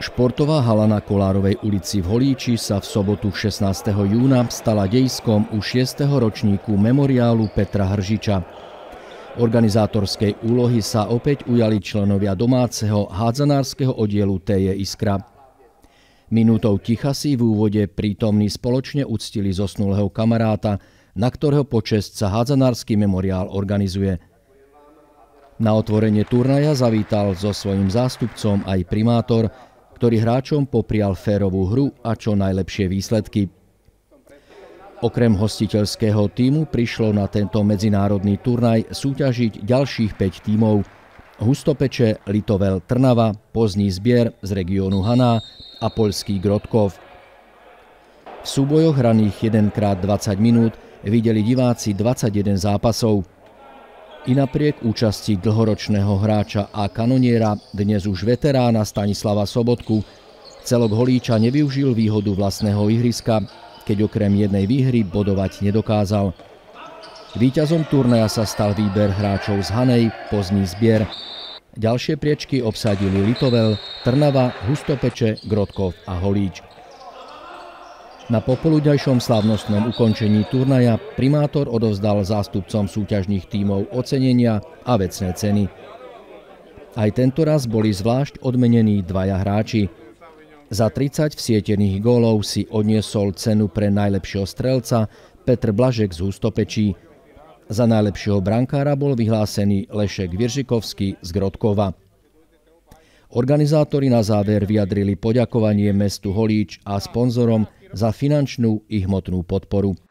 Športová hala na Kolárovej ulici v Holíči sa v sobotu 16. júna stala dejiskom u 6. ročníku memoriálu Petra Hržiča. Organizátorskej úlohy sa opäť ujali členovia domáceho hádzanárskeho oddielu TJ Iskra. Minútou ticha si v úvode prítomní spoločne uctili zosnulého kamaráta, na ktorého počesť sa hádzanársky memoriál organizuje. Na otvorenie turnaja zavítal so svojím zástupcom aj primátor, ktorý hráčom poprial férovú hru a čo najlepšie výsledky. Okrem hostiteľského tímu prišlo na tento medzinárodný turnaj súťažiť ďalších 5 tímov: Hustopeče, Litovel, Trnava, Pozdní Zbier z regiónu Haná a poľský Grodkov. V súbojoch hraných 1x20 minút videli diváci 21 zápasov. I napriek účasti dlhoročného hráča a kanoniera, dnes už veterána Stanislava Sobotku, celok Holíča nevyužil výhodu vlastného ihriska, keď okrem jednej výhry bodovať nedokázal. Víťazom turnaja sa stal výber hráčov z Hanej, Pozdní Zbier. Ďalšie priečky obsadili Litovel, Trnava, Hustopeče, Grodkov a Holíč. Na popoludňajšom slávnostnom ukončení turnaja primátor odovzdal zástupcom súťažných tímov ocenenia a vecné ceny. Aj tento raz boli zvlášť odmenení dvaja hráči. Za 30 vsietených gólov si odniesol cenu pre najlepšieho strelca Petr Blažek z Hustopečí. Za najlepšieho brankára bol vyhlásený Lešek Viržikovský z Grodkova. Organizátori na záver vyjadrili poďakovanie mestu Holíč a sponzorom za finančnú i hmotnú podporu.